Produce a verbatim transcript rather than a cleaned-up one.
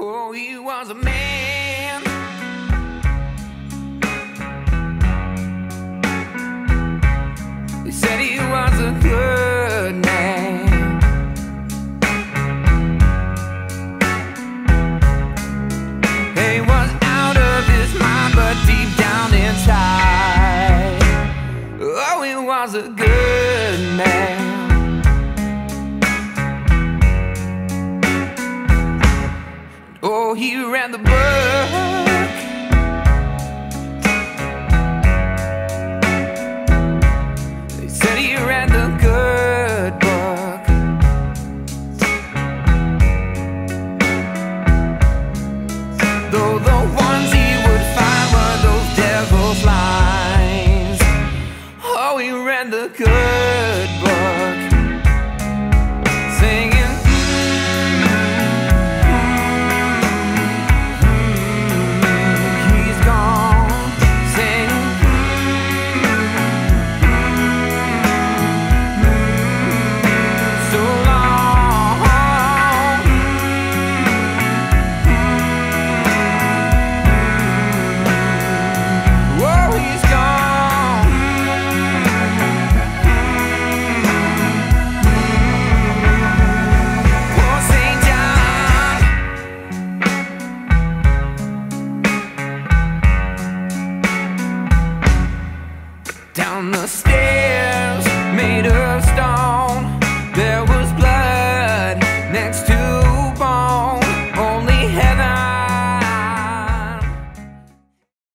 Oh, he was a man. They said he was a good man. He was out of his mind, but deep down inside, oh, he was a good man. Oh, he ran the book. They said he ran the good book. Though the ones he would find were those devil's lines, oh, he ran the good book.